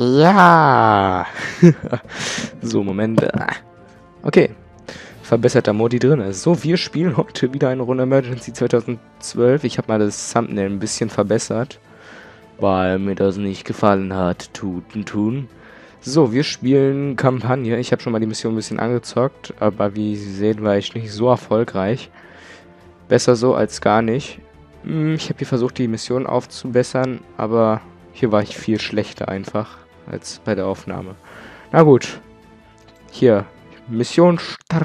Ja. So, Moment. Okay. Verbesserter Modi drin. So, wir spielen heute wieder eine Runde Emergency 2012. Ich habe mal das Thumbnail ein bisschen verbessert, weil mir das nicht gefallen hat. Tun. So, wir spielen Kampagne. Ich habe schon mal die Mission ein bisschen angezockt, aber wie Sie sehen, war ich nicht so erfolgreich. Besser so als gar nicht. Ich habe hier versucht, die Mission aufzubessern, aber hier war ich viel schlechter einfach als bei der Aufnahme. Na gut. Hier. Mission starten.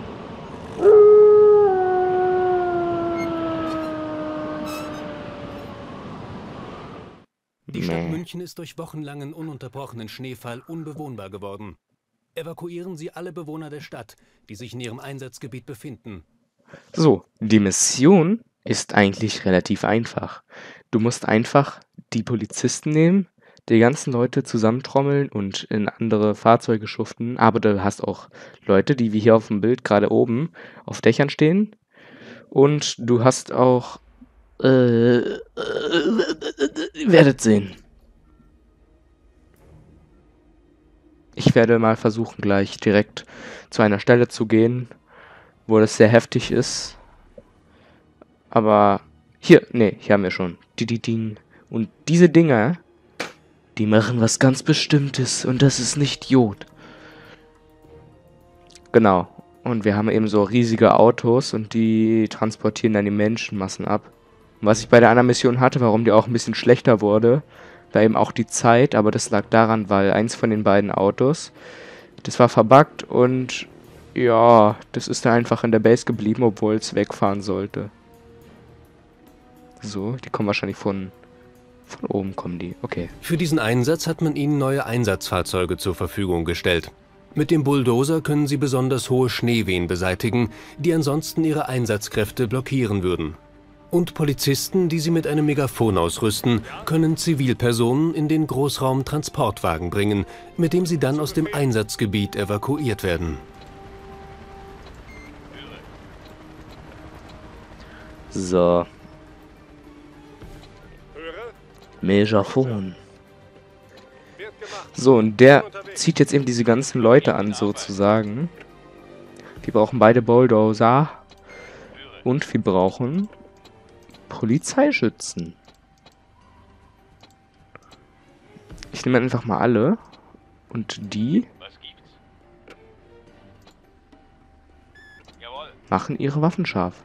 Die Stadt München ist durch wochenlangen ununterbrochenen Schneefall unbewohnbar geworden. Evakuieren Sie alle Bewohner der Stadt, die sich in Ihrem Einsatzgebiet befinden. So, die Mission ist eigentlich relativ einfach. Du musst einfach die Polizisten nehmen, die ganzen Leute zusammentrommeln und in andere Fahrzeuge schuften. Aber du hast auch Leute, die wie hier auf dem Bild gerade oben auf Dächern stehen. Und du hast auch... werdet sehen. Ich werde mal versuchen, gleich direkt zu einer Stelle zu gehen, wo das sehr heftig ist. Aber hier, nee, hier haben wir schon. Und diese Dinger, die machen was ganz Bestimmtes und das ist nicht Jod. Genau. Und wir haben eben so riesige Autos und die transportieren dann die Menschenmassen ab. Und was ich bei der anderen Mission hatte, warum die auch ein bisschen schlechter wurde, war eben auch die Zeit, aber das lag daran, weil eins von den beiden Autos, das war verbuggt und ja, das ist da einfach in der Base geblieben, obwohl es wegfahren sollte. So, die kommen wahrscheinlich von oben kommen die. Okay. Für diesen Einsatz hat man Ihnen neue Einsatzfahrzeuge zur Verfügung gestellt. Mit dem Bulldozer können Sie besonders hohe Schneewehen beseitigen, die ansonsten Ihre Einsatzkräfte blockieren würden. Und Polizisten, die Sie mit einem Megafon ausrüsten, können Zivilpersonen in den Großraum-Transportwagen bringen, mit dem sie dann aus dem Einsatzgebiet evakuiert werden. So. Megafon. So, und der zieht jetzt eben diese ganzen Leute an, sozusagen. Wir brauchen beide Bulldozer. Und wir brauchen Polizeischützen. Ich nehme einfach mal alle. Und die machen ihre Waffen scharf.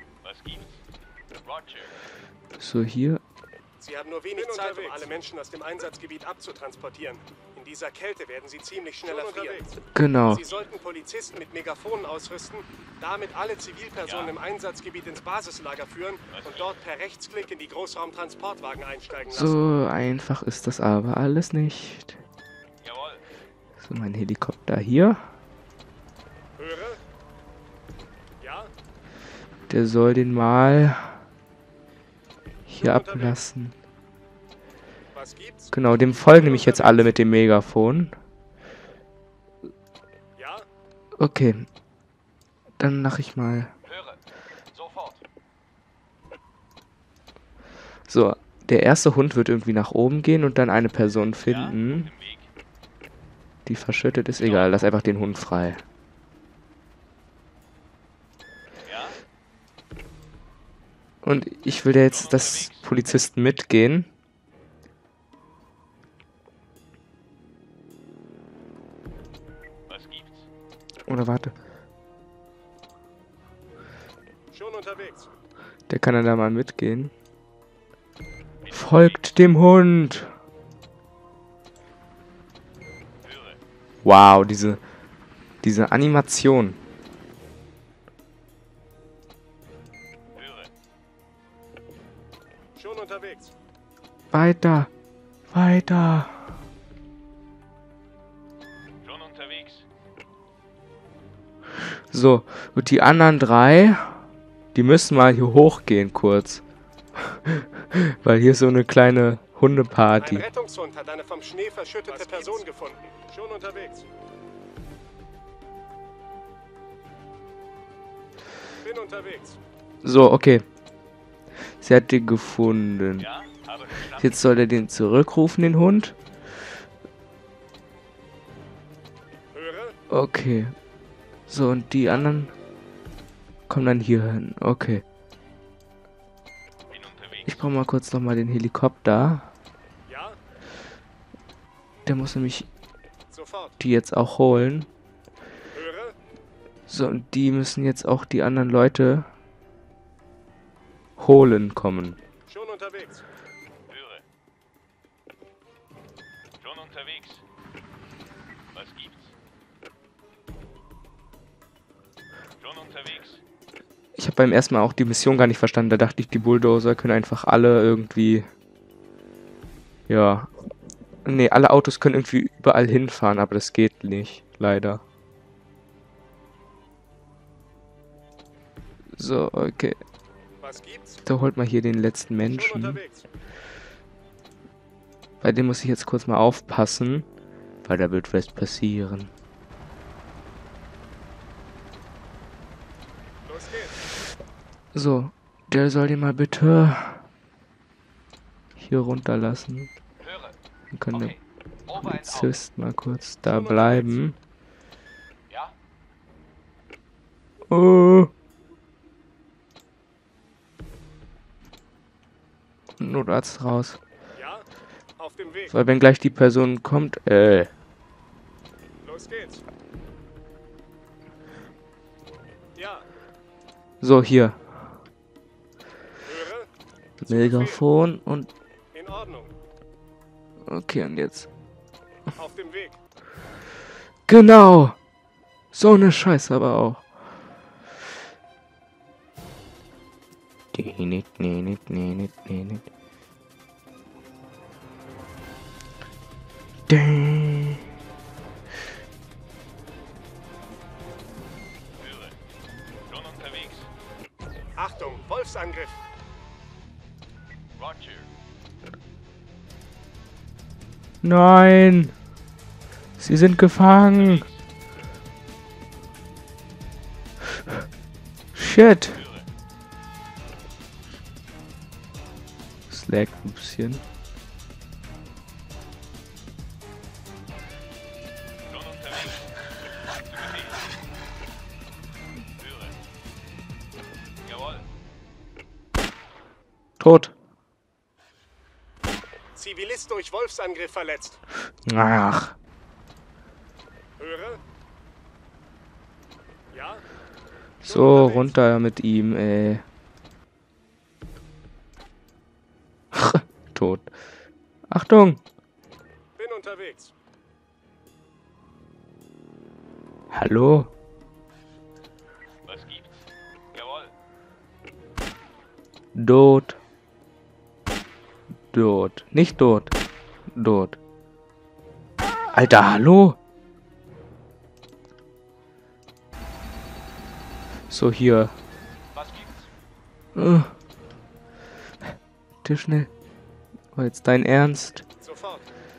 So, hier. Sie haben nur wenig Zeit, um alle Menschen aus dem Einsatzgebiet abzutransportieren. In dieser Kälte werden sie ziemlich schnell erfrieren. Genau. Sie sollten Polizisten mit Megafonen ausrüsten, damit alle Zivilpersonen im Einsatzgebiet ins Basislager führen und dort per Rechtsklick in die Großraumtransportwagen einsteigen lassen. So einfach ist das aber alles nicht. So, mein Helikopter hier. Höre? Ja? Der soll den mal hier ablassen. Was gibt's? Genau, dem folgen nämlich jetzt alle mit dem Megafon. Ja? Okay. Dann mache ich mal. Höre. Sofort. So, der erste Hund wird irgendwie nach oben gehen und dann eine Person finden, die verschüttet ist. Egal, lass einfach den Hund frei. Und ich will jetzt, dass Polizisten mitgehen. Oder warte. Schon unterwegs. Der kann dann da mal mitgehen. Folgt dem Hund! Wow, diese Animation. Schon unterwegs. Weiter! Weiter! Schon unterwegs. So, und die anderen drei, die müssen mal hier hochgehen kurz. Weil hier ist so eine kleine Hundeparty. Ein Rettungshund hat eine vom Schnee verschüttete Person gefunden. Schon unterwegs. Bin unterwegs. So, okay. Sie hat den gefunden. Ja, habe verstanden. Jetzt soll er den zurückrufen, den Hund. Okay. So, und die anderen kommen dann hier hin. Okay. Ich brauche mal kurz nochmal den Helikopter. Ja, Der muss nämlich sofort. die jetzt auch holen. Höre. So, und die müssen jetzt auch die anderen Leute holen kommen. Schon unterwegs. Höre. Schon unterwegs. Was gibt's? Schon unterwegs. Ich habe beim ersten Mal auch die Mission gar nicht verstanden. Da dachte ich, die Bulldozer können einfach alle irgendwie... Ja. Nee, alle Autos können irgendwie überall hinfahren, aber das geht nicht. Leider. So, okay. Was gibt's? Da holt mal hier den letzten Schon Menschen. unterwegs. Bei dem muss ich jetzt kurz mal aufpassen. Weil da wird was passieren. Los geht's. So, der soll den mal bitte hier runterlassen. Höre. Dann kann der Okay. Over and out. Polizist mal kurz da bleiben. Ja? Oh. Notarzt raus. Ja, auf dem Weg. Weil wenn gleich die Person kommt, Los geht's. Ja, so hier. höre. Megafon und In Ordnung. okay, und jetzt. Auf dem Weg. Genau. So eine Scheiße aber auch. Däh. Höre. Schon unterwegs. Achtung, Wolfsangriff. Roger. Nein. Sie sind gefangen. Shit. Höre. Es laggt ein bisschen. Schon unterwegs. Zu Befehl. Höre. Jawohl. Tot. Zivilist durch Wolfsangriff verletzt. Ach. Höre. Ja, So, runter mit ihm, ey. Tot. Achtung. bin unterwegs. Hallo? Was gibt's? Jawohl. Tot. Tot. Nicht tot. Tot. Alter, hallo? So, hier. Was gibt's? Bitte schnell. Oh, jetzt dein Ernst. Sofort.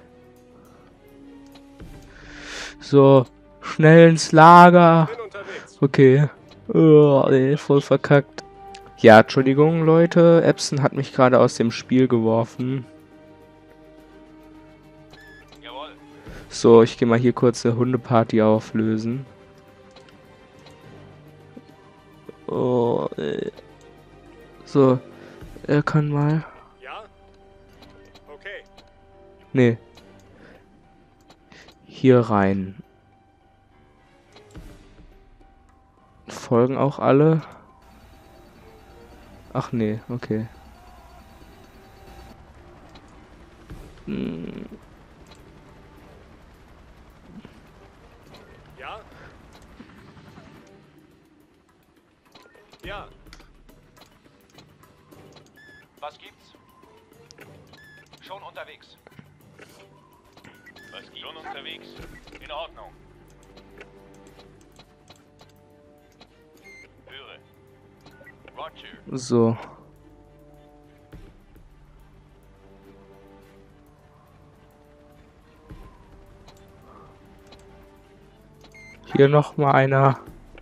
So, schnell ins Lager. Bin unterwegs. Okay. Oh, ey, voll verkackt. Ja, Entschuldigung, Leute. Epson hat mich gerade aus dem Spiel geworfen. Jawohl. So, ich gehe mal hier kurz eine Hundeparty auflösen. Oh, ey. So, er kann mal... Ja? Okay. Nee. Hier rein. Folgen auch alle? Ach nee, okay. Hm, Ja? Ja, Was gibt's? Schon unterwegs. Was gibt's? Schon unterwegs. In Ordnung. Höre. Roger. so. Hier noch mal einer.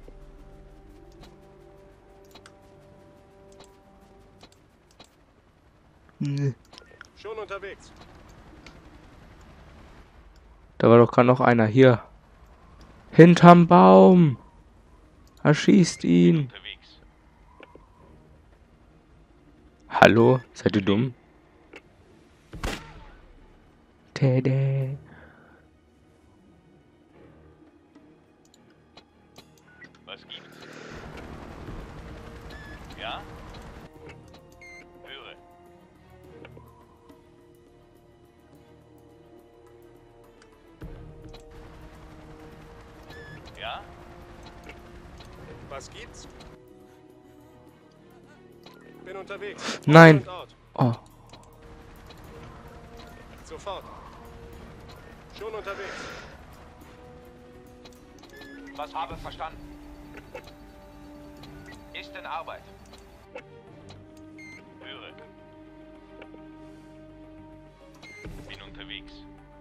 Nee. schon unterwegs. Da war doch gerade noch einer hier. Hinterm Baum. Erschießt ihn. Unterwegs. Hallo? Seid ihr dumm? Tede. Was gibt's? Ja? Höre. Ja? Was gibt's? Bin unterwegs. Nein. Ort und Ort. Oh. Sofort. Schon unterwegs. Was habe verstanden? Ist in Arbeit. Höre. Bin unterwegs.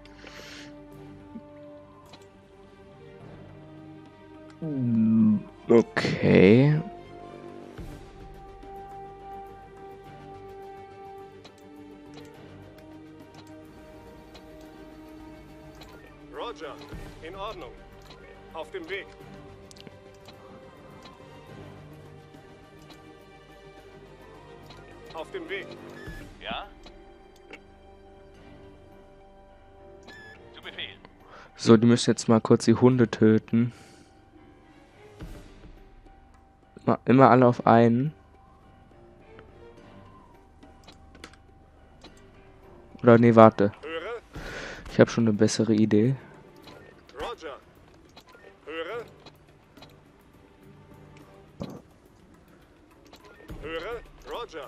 Okay. Roger. In Ordnung. Auf dem Weg. Auf dem Weg. Ja? Zu Befehl. So, die müssen jetzt mal kurz die Hunde töten. Immer alle auf einen. Oder nee, warte. Höre. Ich habe schon eine bessere Idee. Roger. Höre. Höre. Roger.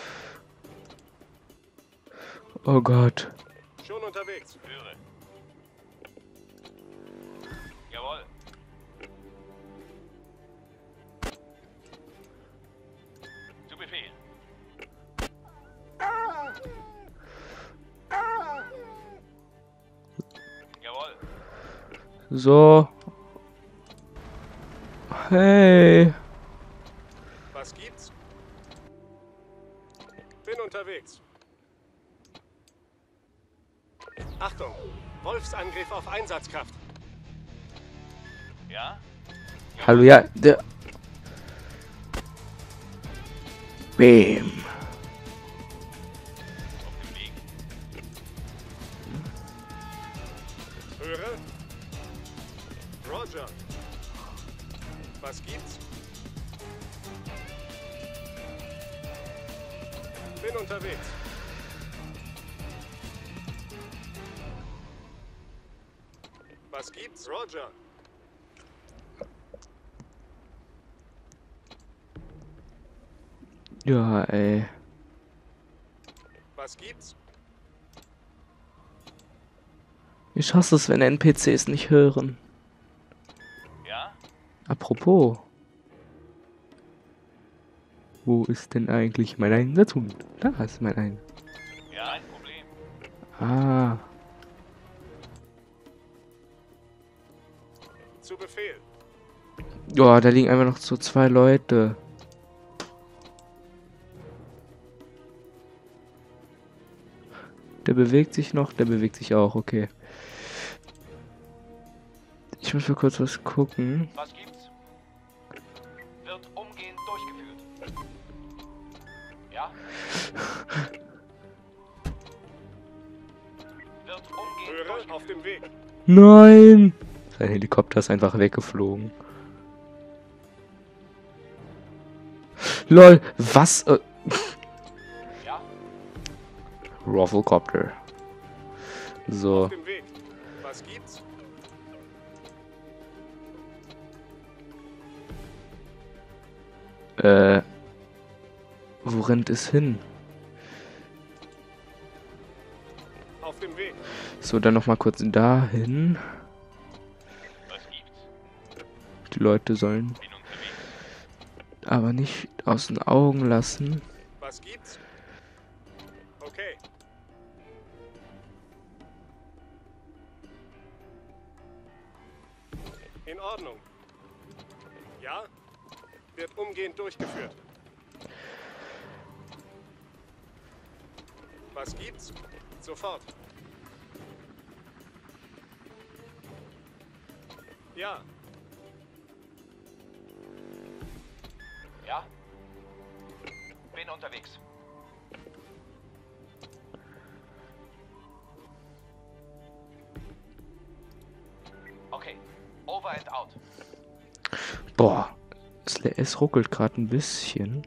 Oh Gott. Schon unterwegs. Höre. Jawohl. Zu Befehl. Jawohl. So. Hey. Was gibt's? Bin unterwegs. Achtung! Wolfsangriff auf Einsatzkraft. Ja? Hallo, ja, der. Bam. Auf dem Weg. Höre. Roger. Was gibt's? Bin unterwegs. Was gibt's? Roger. Ja, ey. Was gibt's? Ich hasse es, wenn NPCs nicht hören. Ja? Apropos. Wo ist denn eigentlich mein Einsatzhund? Da ist mein Ein. Ja, ein Problem. Ah. Zu Befehl. Ja, da liegen einfach noch so 2 Leute. Der bewegt sich noch, der bewegt sich auch, okay. Ich muss mal kurz was gucken. Was gibt's? Wird umgehend durchgeführt. Ja? Wird umgehend Höre. durchgeführt. Auf dem Weg. Nein! Sein Helikopter ist einfach weggeflogen. LOL, was? Ja? Rufflecopter. So. Auf dem Weg. Was gibt's? Wo rennt es hin? Auf dem Weg. So, dann nochmal kurz dahin. Was gibt's? Die Leute sollen Bin unterwegs. aber nicht aus den Augen lassen. Was gibt's? Okay. In Ordnung. Ja? Wird umgehend durchgeführt. Was gibt's? Sofort. Ja, Ja? Bin unterwegs. Okay. Over and out. Boah, es ruckelt gerade ein bisschen.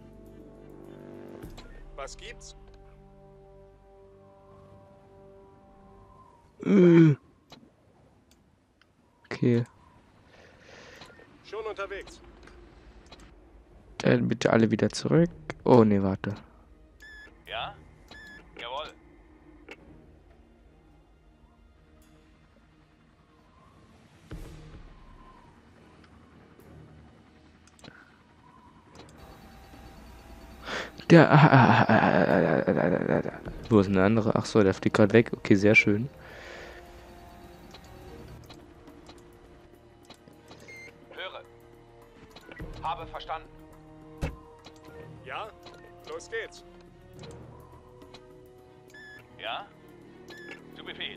was gibt's? Okay, Schon unterwegs. dann bitte alle wieder zurück. Oh ne, warte. Ja? Jawohl. Der. Wo ist denn der andere? Ach so, der fliegt gerade weg. Okay, sehr schön. Höre. Habe verstanden. Ja, los geht's. Ja? Zu Befehl.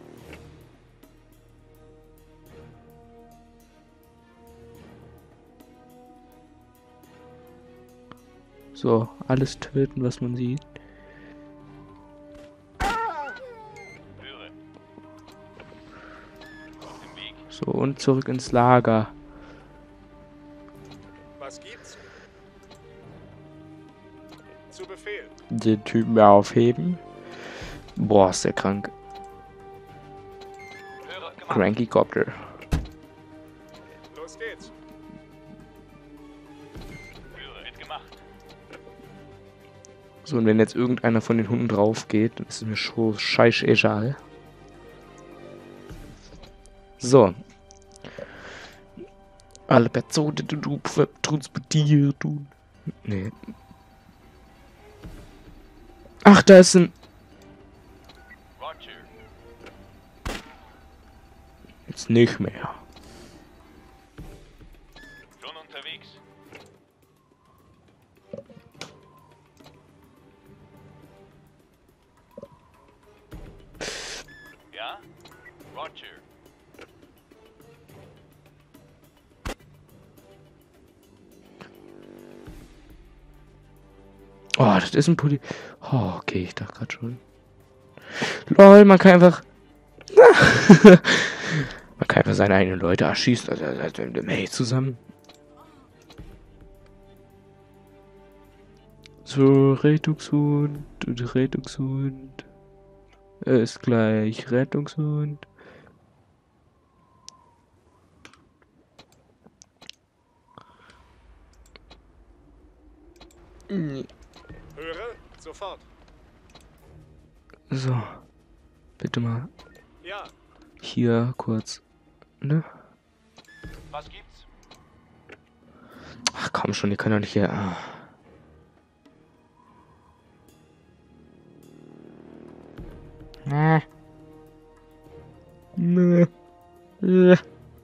So, alles töten, was man sieht. Höre. Auf dem Weg. So, und zurück ins Lager. Was gibt's? Zu Befehl. Den Typen mehr aufheben. Boah, ist der krank. Höre. Gemacht. Cranky Copter. Los geht's. Höre. Wird gemacht. So, und wenn jetzt irgendeiner von den Hunden drauf geht, dann ist es mir schon scheißegal. So. Alle Personen, die du transportiert tun. Nee. Ach, da ist ein. Roger. Jetzt nicht mehr. Schon unterwegs. Ja? Roger. Oh, das ist ein Pulli. Oh, okay, ich dachte gerade schon. Lol, man kann einfach. Man kann einfach seine eigenen Leute erschießen. Also hey, zusammen. So, Rettungshund und Rettungshund. Ist gleich Rettungshund. Höre, sofort. So. Bitte mal Ja, hier kurz. Ne? Was gibt's? Ach komm schon, ihr könnt doch nicht hier. Ah. Nee. Ja?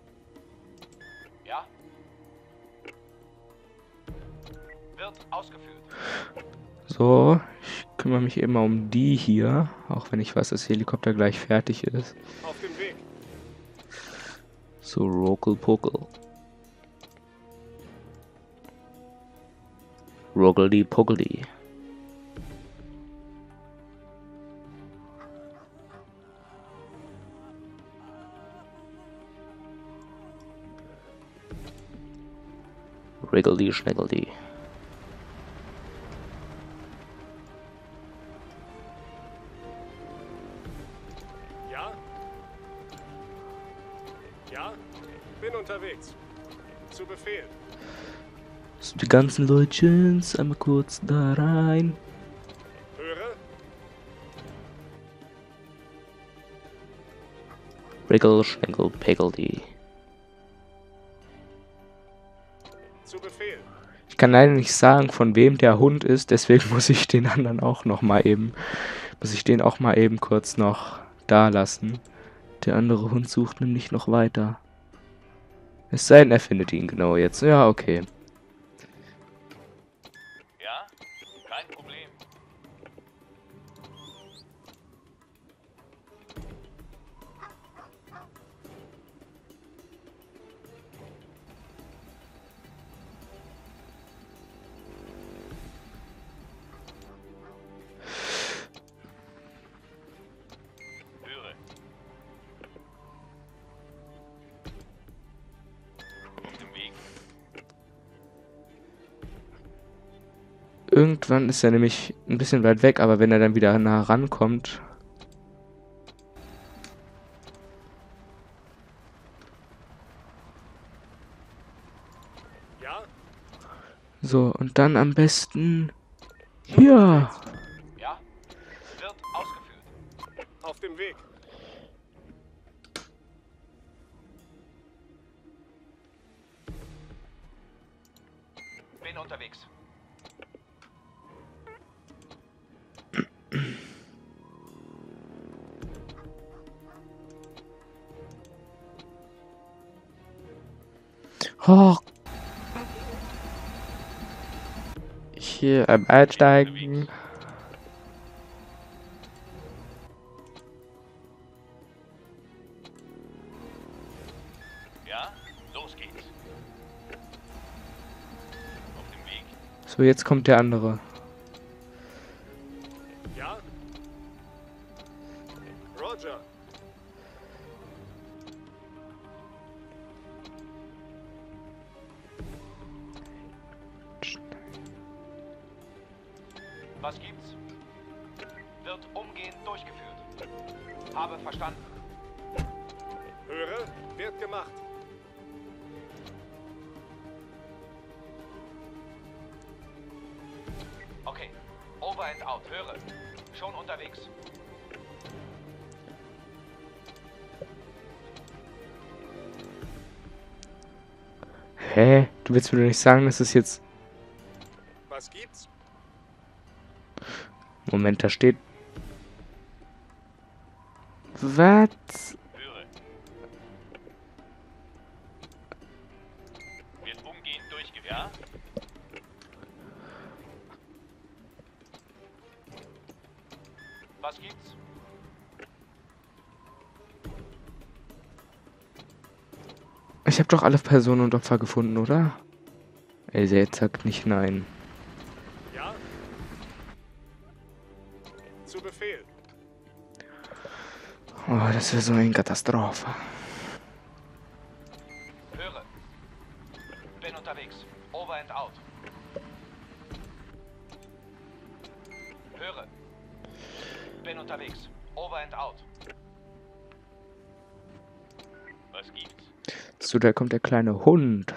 Wird ausgeführt. So, ich kümmere mich eben mal um die hier, auch wenn ich weiß, dass der Helikopter gleich fertig ist. auf dem Weg. So, Ruckel Puckel. Ruckeldi Puckeldi. Wriggledy Schniggledy. Ja? Ja? Bin unterwegs. Zu Befehl. So, die ganzen Leutchens, einmal kurz da rein. Höre, Wriggle, Schniggle, Piggledy. zu Befehl. Ich kann leider nicht sagen, von wem der Hund ist, deswegen muss ich den anderen auch noch mal eben, kurz noch da lassen. Der andere Hund sucht nämlich noch weiter. Es sei denn, er findet ihn genau jetzt. Ja, okay. Ja? Kein Problem. Irgendwann ist er nämlich ein bisschen weit weg, aber wenn er dann wieder nah rankommt... Ja? So, und dann am besten... Hier! Ja? Wird ausgeführt. Auf dem Weg. Bin unterwegs. Oh. Hier einsteigen. Ja? Los geht's. Auf dem Weg. So, jetzt kommt der andere. Ja? Roger. Was gibt's? Wird umgehend durchgeführt. Habe verstanden. Höre, wird gemacht. Okay. Over and out. Höre. Schon unterwegs. Hä? Du willst mir doch nicht sagen, dass es jetzt... Was gibt's? Moment, da steht... Was? Höre. Wird umgehend durchgeführt. Ja? Was gibt's? Ich habe doch alle Personen und Opfer gefunden, oder? Ey, jetzt sagt nicht nein. Ja? Zu Befehl. Oh, das wäre so eine Katastrophe. Höre. Bin unterwegs. Over and out. Höre. Bin unterwegs. Over and out. Was gibt's? So, da kommt der kleine Hund.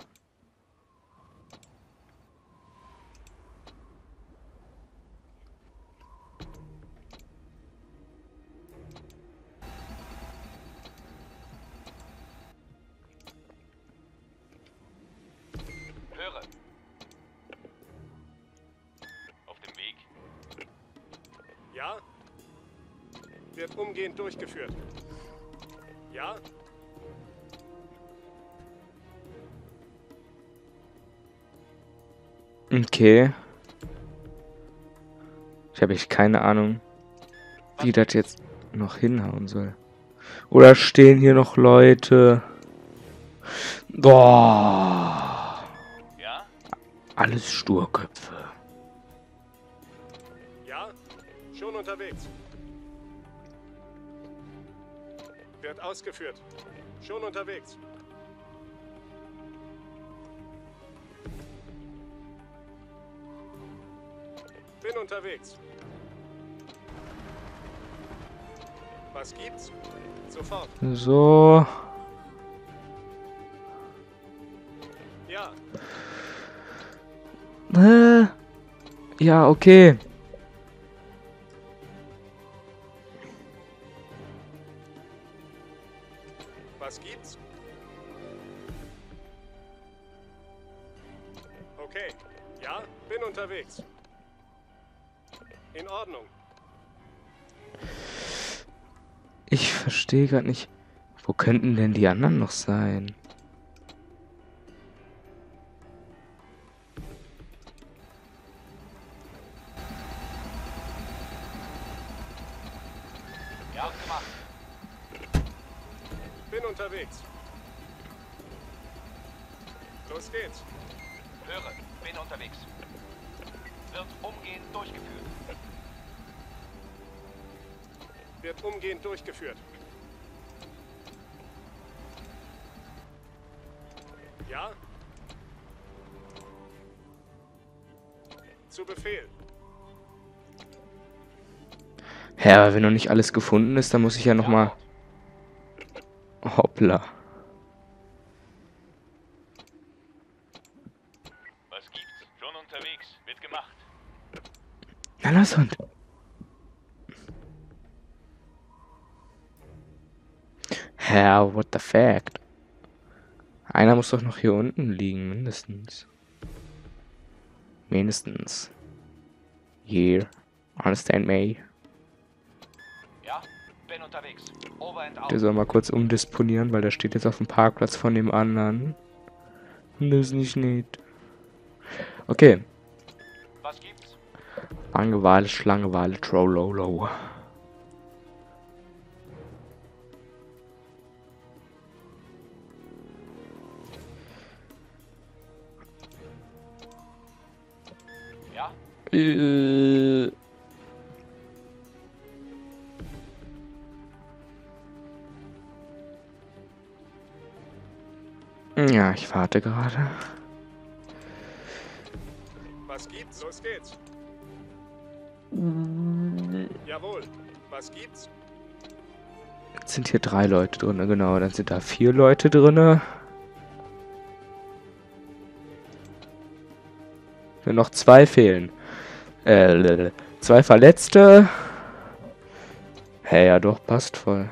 Höre. Auf dem Weg. Ja? Wird umgehend durchgeführt. Ja? Okay. Ich habe echt keine Ahnung, wie das jetzt noch hinhauen soll. Oder stehen hier noch Leute? Boah. Ja? Alles Sturköpfe. Ja? Schon unterwegs. Wird ausgeführt. Schon unterwegs. Bin unterwegs. Was gibt's? Sofort. So. Ja. Ja, okay. Was gibt's? Okay. Ja, bin unterwegs. In Ordnung. Ich verstehe gerade nicht. Wo könnten denn die anderen noch sein? Ja, gemacht. Bin unterwegs. Los geht's. Höre. Bin unterwegs. Wird umgehend durchgeführt. Wird umgehend durchgeführt. Ja? Zu Befehl. Hä, aber wenn noch nicht alles gefunden ist, dann muss ich ja nochmal... Hoppla. Was gibt's? Schon unterwegs. Wird gemacht. Na los, Hund. Hä, what the fact? Einer muss doch noch hier unten liegen, mindestens. Mindestens. Here. Understand me? Ja? Bin unterwegs. Over and out. Der soll mal kurz umdisponieren, weil der steht jetzt auf dem Parkplatz von dem anderen. Und das ist nicht nett. Okay. Was gibt's? Langeweile, Schlangeweile, Trollolo. Ja? Ja, ich warte gerade. Was gibt's? Los geht's. Jawohl. Was gibt's? Jetzt sind hier 3 Leute drin, genau. Dann sind da 4 Leute drin. Nur noch 2 fehlen. 2 Verletzte. Hey, ja doch, passt voll.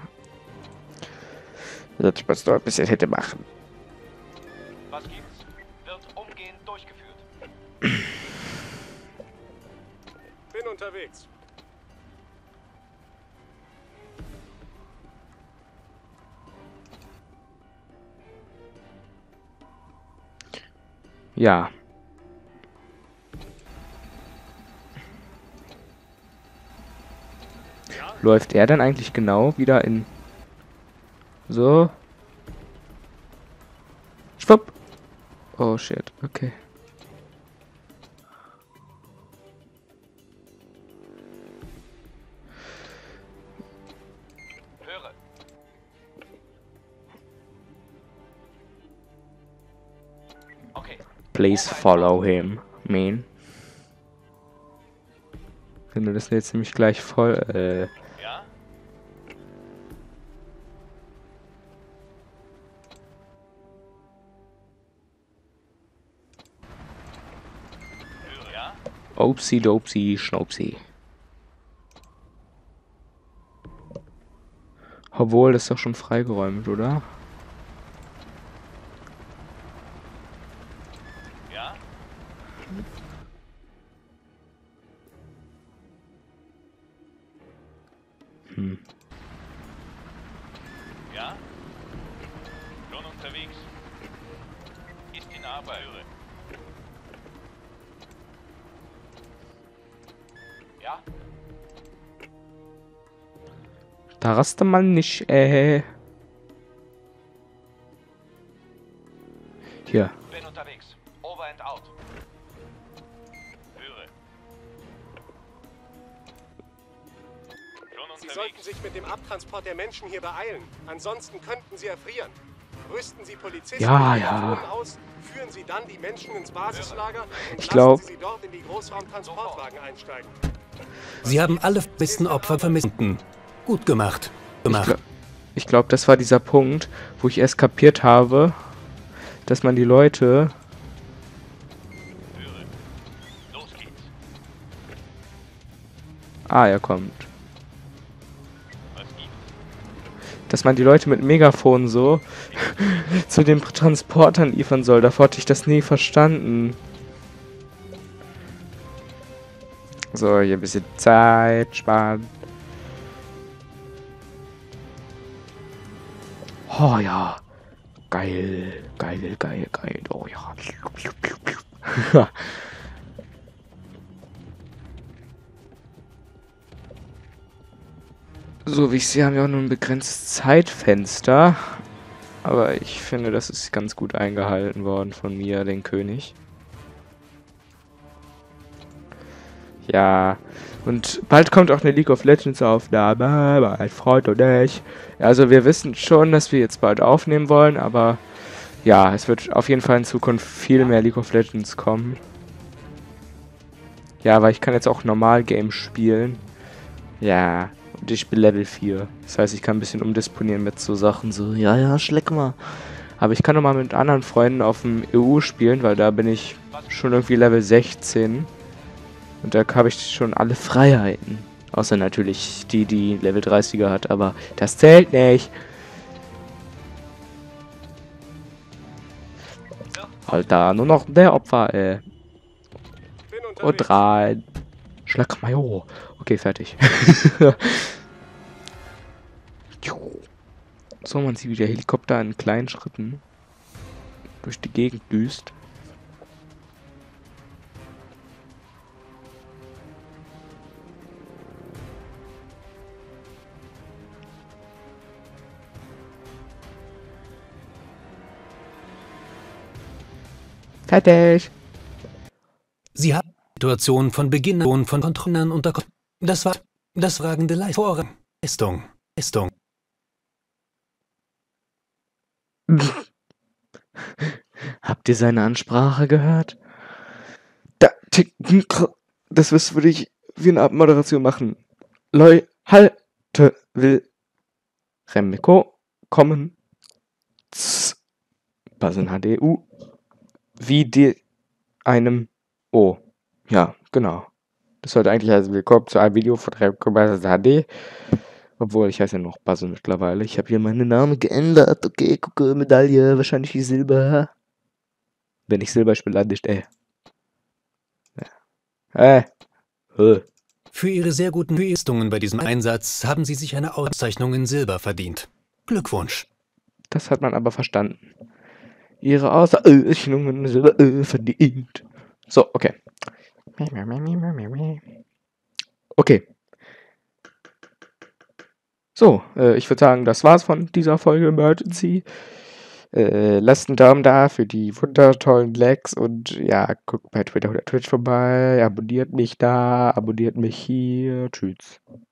Ich muss noch ein bisschen hätte machen. Was gibt's? Wird umgehend durchgeführt. Bin unterwegs. Ja. Läuft er dann eigentlich genau wieder in... So. Schwupp. Oh shit, okay. Höre. Okay. Please follow him, man. Wenn du das jetzt nämlich gleich voll... Ja? Höre. Ja? Opsi dopsi schnopsi. Obwohl, das ist doch schon freigeräumt, oder? Ja? Hm. Ja? Schon unterwegs. Ist in Arbeit. Höre. Ja? Da raste man nicht, Hier. Bin unterwegs. Over and out. Höre. Schon Sie sollten unterwegs. sich mit dem Abtransport der Menschen hier beeilen. Ansonsten könnten sie erfrieren. Rüsten Sie Polizisten Ja, mit ja. Megafonen aus, führen Sie dann die Menschen ins Basislager und Ich lassen glaub- Sie dort in die Großraumtransportwagen einsteigen. Sie haben alle vermissten Opfer vermissten. Gut gemacht. Ich glaube, das war dieser Punkt, wo ich erst kapiert habe, dass man die Leute... Höre. Los geht's. Ah, er kommt. Was gibt's? Dass man die Leute mit Megafon so zu den Transportern liefern soll. Davor hatte ich das nie verstanden. So, hier ein bisschen Zeit sparen. Oh ja. Geil. Geil, geil, geil. Oh ja. So wie ich sehe, haben wir auch nur ein begrenztes Zeitfenster. Aber ich finde, das ist ganz gut eingehalten worden von mir, den König. Ja, und bald kommt auch eine League of Legends Aufnahme, bald freut euch. Also wir wissen schon, dass wir jetzt bald aufnehmen wollen, aber ja, es wird auf jeden Fall in Zukunft viel mehr League of Legends kommen. Ja, aber ich kann jetzt auch normal Games spielen. Ja, und ich bin Level 4. Das heißt, ich kann ein bisschen umdisponieren mit so Sachen, so, ja, schleck mal. Aber ich kann noch mal mit anderen Freunden auf dem EU spielen, weil da bin ich schon irgendwie Level 16. Und da habe ich schon alle Freiheiten. Außer natürlich die Level 30er hat, aber das zählt nicht. Alter, nur noch der Opfer, ey. Bin Und unterwegs. rein. Schlag mal, oh. Okay, fertig. So, man sieht, wie der Helikopter in kleinen Schritten durch die Gegend düst. Fertig. Sie haben die Situation von Beginn an von Kontrollen unter Kontrolle. Das war das fragende Leistung. Habt ihr seine Ansprache gehört? Das würde ich wie eine Abmoderation machen. Halte, will Remco kommen. Basen HDU. Wie die einem O. Ja, genau. Das sollte eigentlich also willkommen zu einem Video von Remco Basen HD. Obwohl, ich heiße ja noch Basen mittlerweile. Ich habe hier meinen Namen geändert. Okay, gucke, Medaille. Wahrscheinlich die Silber. Wenn ich Silber spiele, lande ich, ey. Für Ihre sehr guten Leistungen bei diesem Einsatz haben Sie sich eine Auszeichnung in Silber verdient. Glückwunsch. Das hat man aber verstanden. Ihre Auszeichnungen in Silber verdient. So, okay. Okay. So, ich würde sagen, das war's von dieser Folge Emergency. Lasst einen Daumen da für die wundertollen Lags und ja, guckt bei Twitter oder Twitch vorbei, abonniert mich da, abonniert mich hier. Tschüss.